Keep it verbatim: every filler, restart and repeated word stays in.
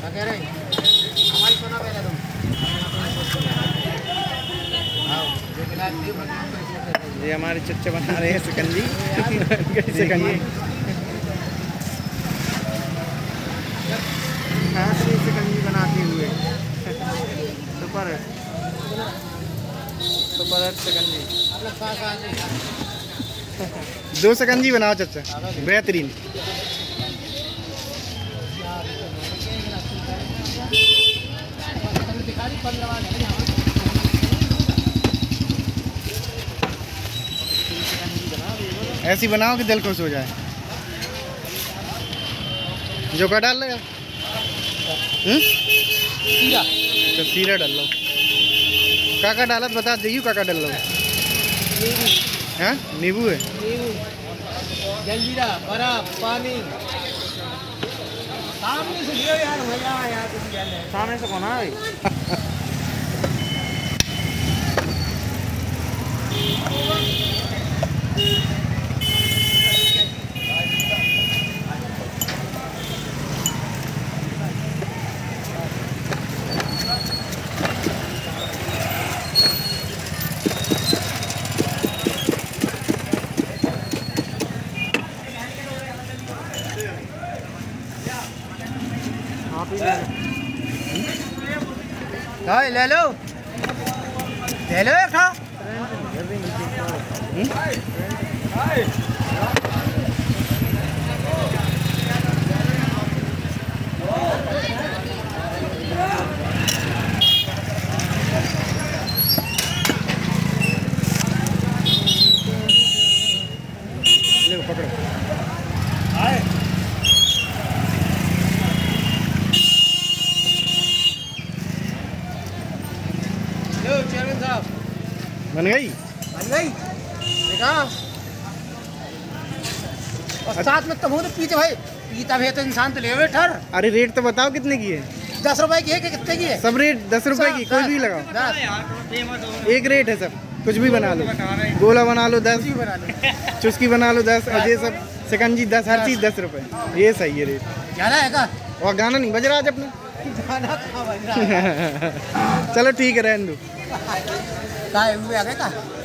कह रहे हमारी सुना पहले तुम। ये हमारे चच्चा बना रहे हैं शिकंजी। शिकंजी ऐसी शिकंजी बनाते हुए सुपर सुपर शिकंजी। दो शिकंजी बनाओ चच्चा, बेहतरीन। ऐसी बनाओ कि दिल खुश हो जाए। जो का डाल लेगा सीरा, तो सीरा डाल लो। काका डालत बता दीजिए, काका डाल लो। हाँ नींबू है, नींबू, जलजीरा, बर्फ, पानी। सामने से लियो यार, मजा आया यार। तुम क्या ले सामने से कौन है? हाय ले लो, ले लो एक था। ले पकड़ो। चेयरमैन साहब बन गई, बन गई। देखा और साथ में तुम हो तो पीते भाई, पीता भी तो इंसान तो ले बैठर। अरे रेट तो बताओ कितने की है? दस रुपए की है कि कितने की है? सब रेट दस रुपए की, कोई भी लगाओ। एक रेट है सब, कुछ भी बना लो। गोला बना लो दस, बना लो, चुस्की बना लो दस, और ये सब शिकंजी दस, हर चीज़ दस रुपए। ये सही है रेट। ज्यादा है का? और गाना नहीं बज रहा आज अपना। गाना कहाँ बज रहा है? चलो ठीक है, रहने दो। का आ गए का?